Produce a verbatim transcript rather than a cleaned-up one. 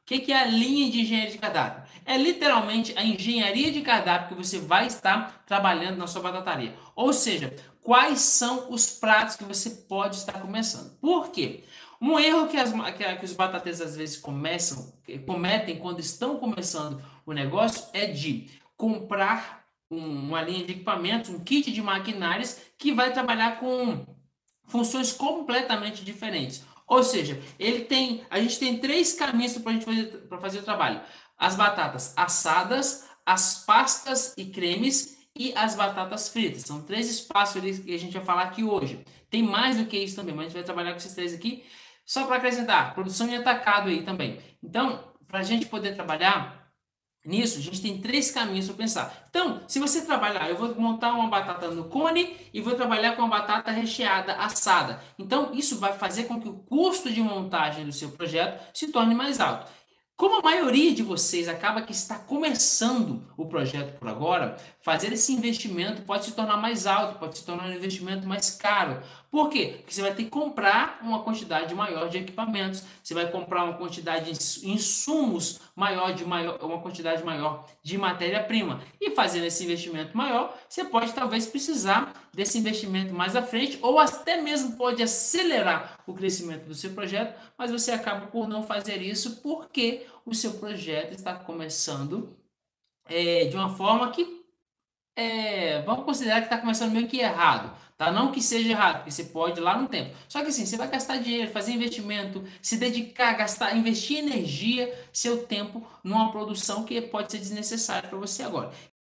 que que é a linha de engenharia de cardápio? É literalmente a engenharia de cardápio que você vai estar trabalhando na sua batataria. Ou seja, quais são os pratos que você pode estar começando. Por quê? Um erro que, as, que, que os batateiros às vezes começam, cometem quando estão começando o negócio é de comprar um, uma linha de equipamentos, um kit de maquinários que vai trabalhar com funções completamente diferentes. Ou seja, ele tem, a gente tem três caminhos para a gente fazer, para fazer o trabalho: as batatas assadas, as pastas e cremes e as batatas fritas. São três espaços que a gente vai falar aqui hoje. Tem mais do que isso também, mas a gente vai trabalhar com esses três aqui. Só para acrescentar, produção e atacado aí também. Então, para a gente poder trabalhar nisso, a gente tem três caminhos para pensar. Então, se você trabalhar, eu vou montar uma batata no cone e vou trabalhar com uma batata recheada, assada. Então, isso vai fazer com que o custo de montagem do seu projeto se torne mais alto. Como a maioria de vocês acaba que está começando o projeto por agora, fazer esse investimento pode se tornar mais alto, pode se tornar um investimento mais caro. Por quê? Porque você vai ter que comprar uma quantidade maior de equipamentos, você vai comprar uma quantidade de insumos maior, de maior, uma quantidade maior de matéria-prima. E fazendo esse investimento maior, você pode talvez precisar desse investimento mais à frente, ou até mesmo pode acelerar o crescimento do seu projeto, mas você acaba por não fazer isso porque o seu projeto está começando é, de uma forma que é, vamos considerar que está começando meio que errado, tá? Não que seja errado, porque você pode ir lá no tempo. Só que assim, você vai gastar dinheiro, fazer investimento, se dedicar, gastar, investir energia, seu tempo numa produção que pode ser desnecessária para você agora.